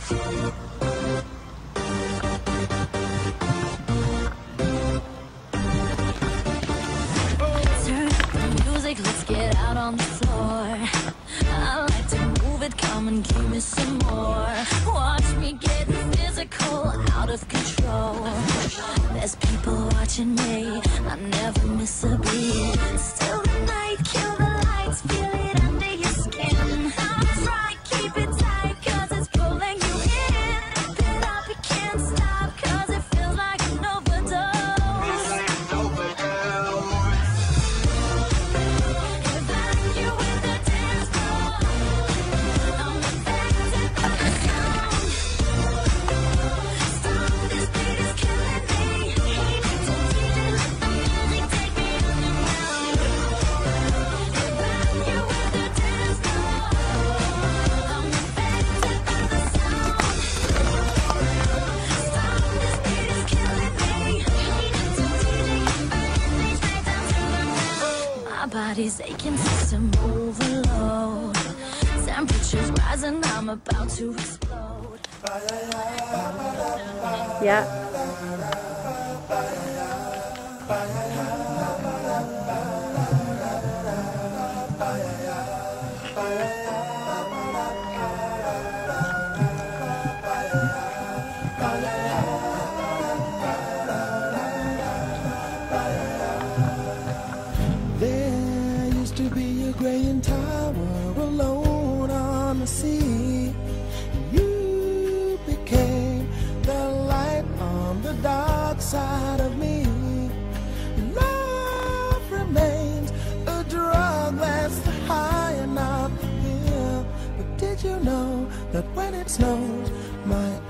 Turn up the music, let's get out on the floor. I like to move it, come and give me some more. Watch me get physical, out of control. There's people watching me, I never miss a beat. Still the night, kill the lights, feel it under your skin. That's right, keep it tight, cause it's pulling you in. Get up, you can't stop, cause it feels like an overdose. Body's aching, system overload. Temperatures rising, I'm about to explode. Yeah. To be a graying tower alone on the sea. You became the light on the dark side of me. Love remains a drug that's high and not the pill. But did you know that when it snows, my